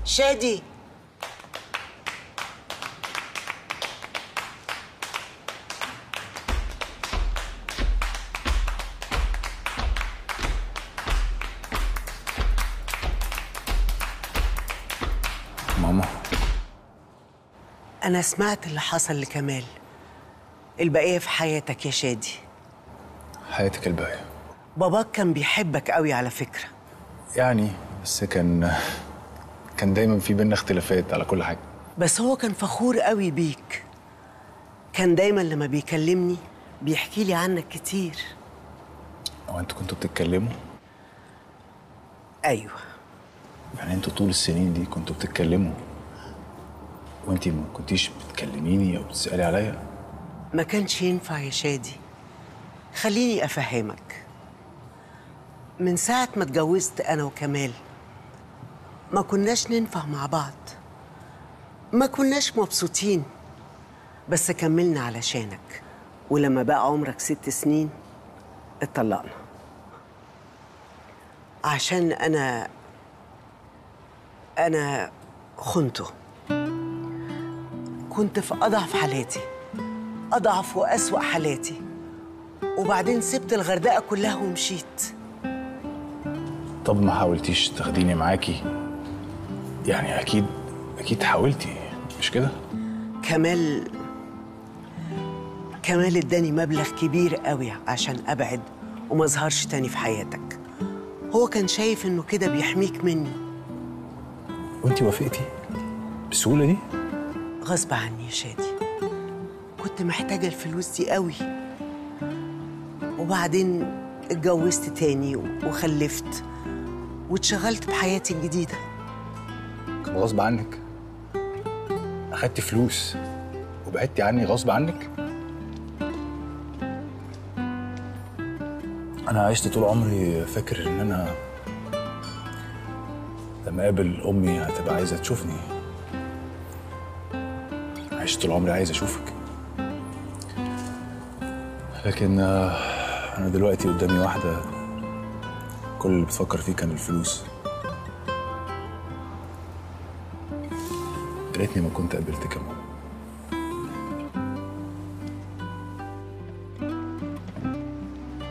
شادي. ماما، أنا سمعت اللي حصل لكمال. البقية في حياتك يا شادي. حياتك الباقية. باباك كان بيحبك قوي على فكرة. يعني بس كان دايما في بينا اختلافات على كل حاجة. بس هو كان فخور قوي بيك. كان دايما لما بيكلمني بيحكي لي عنك كتير. هو انتوا كنتوا بتتكلموا؟ أيوه. يعني انتوا طول السنين دي كنتوا بتتكلموا وانتي ما كنتيش بتكلميني او بتسألي عليا؟ ما كانش ينفع يا شادي. خليني أفهمك. من ساعة ما اتجوزت أنا وكمال ما كناش ننفع مع بعض، ما كناش مبسوطين، بس كملنا علشانك. ولما بقى عمرك 6 سنين اتطلقنا عشان أنا خنته. كنت في أضعف حالاتي، أضعف وأسوأ حالاتي، وبعدين سبت الغردقة كلها ومشيت. طب ما حاولتيش تاخديني معاكي؟ يعني اكيد حاولتي، مش كده؟ كمال اداني مبلغ كبير قوي عشان أبعد وما اظهرش تاني في حياتك. هو كان شايف إنه كده بيحميك مني. وانتي وافقتي بالسهولة دي؟ غصب عني يا شادي. كنت محتاجة الفلوس دي قوي، وبعدين اتجوزت تاني وخلفت واتشغلت بحياتي الجديدة. كان غصب عنك؟ أخدتي فلوس وبعدتي عني غصب عنك؟ أنا عشت طول عمري فاكر إن أنا لما أقابل أمي هتبقى عايزة تشوفني. عشت طول عمري عايز أشوفك، لكن أنا دلوقتي قدامي واحدة كل اللي بتفكر فيه كان الفلوس. يا ريتني ما كنت قابلتك يا ماما.